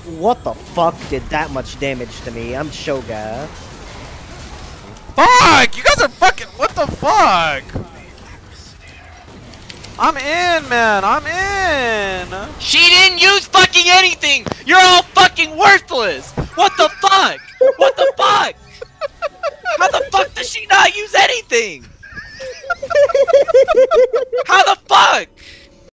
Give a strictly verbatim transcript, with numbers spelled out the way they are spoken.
What the fuck did that much damage to me? I'm Shoga. Fuck! You guys are fucking. What the fuck? I'm in, man. I'm in. She didn't use fucking anything. You're all fucking worthless. What the fuck? What the fuck? How the fuck does she not use anything? How the fuck?